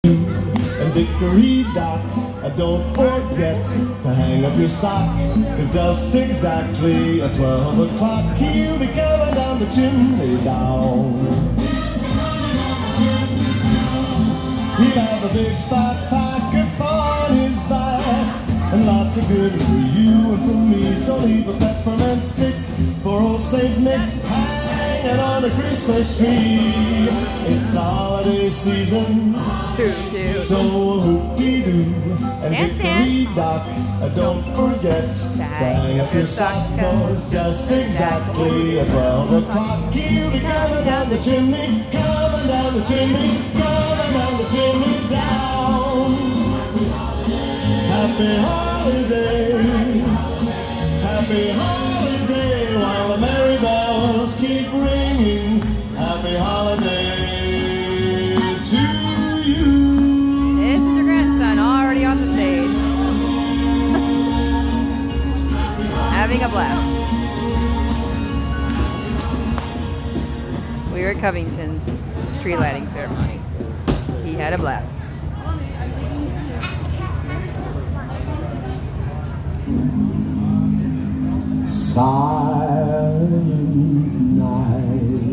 And Dickory Dock, don't forget to hang up your sock, 'cause just exactly at 12 o'clock he'll be coming down the chimney down. He'll have a big fat pack upon his back, and lots of goodies for you and for me. So leave a peppermint stick for old Saint Nick hanging on a Christmas tree. It's the holiday season, so hoop-dee-doo. And Dickory Dock, don't forget to hang up your sock, 'cause just exactly at 12 o'clock he'll be coming down the chimney, coming down the chimney, coming down the chimney down. Happy holiday, happy holiday, while the merry bells keep ringing. Happy holiday to you. This is your grandson already on the stage. Having a blast. We were at Covington tree lighting ceremony. He had a blast. Silent night,